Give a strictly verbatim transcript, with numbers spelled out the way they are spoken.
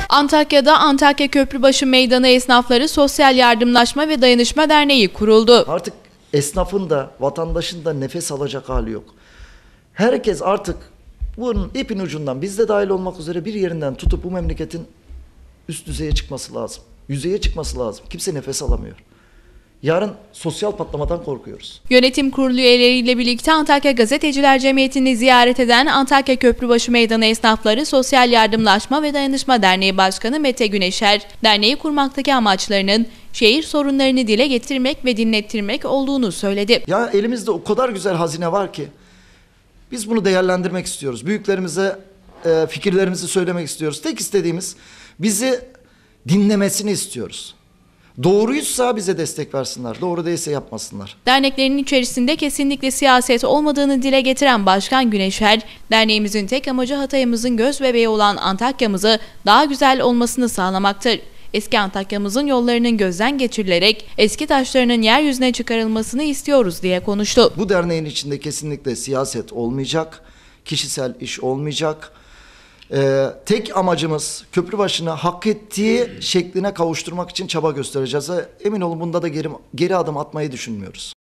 Antakya'da Antakya Köprübaşı Meydanı Esnafları Sosyal Yardımlaşma ve Dayanışma Derneği kuruldu. Artık esnafın da vatandaşın da nefes alacak hali yok. Herkes artık bunun ipin ucundan, biz de dahil olmak üzere, bir yerinden tutup bu memleketin üst düzeye çıkması lazım. Yüzeye çıkması lazım. Kimse nefes alamıyor. Yarın sosyal patlamadan korkuyoruz. Yönetim kurulu üyeleriyle birlikte Antakya Gazeteciler Cemiyeti'ni ziyaret eden Antakya Köprübaşı Meydanı Esnafları Sosyal Yardımlaşma ve Dayanışma Derneği Başkanı Mete Güneşer, derneği kurmaktaki amaçlarının şehir sorunlarını dile getirmek ve dinlettirmek olduğunu söyledi. Ya elimizde o kadar güzel hazine var ki biz bunu değerlendirmek istiyoruz. Büyüklerimize e, fikirlerimizi söylemek istiyoruz. Tek istediğimiz bizi dinlemesini istiyoruz. Doğruysa bize destek versinler, doğru değilse yapmasınlar. Derneklerin içerisinde kesinlikle siyaset olmadığını dile getiren Başkan Güneşer, derneğimizin tek amacı Hatay'ımızın göz bebeği olan Antakya'mızı daha güzel olmasını sağlamaktır. Eski Antakya'mızın yollarının gözden geçirilerek eski taşlarının yeryüzüne çıkarılmasını istiyoruz diye konuştu. Bu derneğin içinde kesinlikle siyaset olmayacak, kişisel iş olmayacak. Ee, tek amacımız Köprübaşı'nı hak ettiği şekline kavuşturmak için çaba göstereceğiz. Emin olun bunda da geri, geri adım atmayı düşünmüyoruz.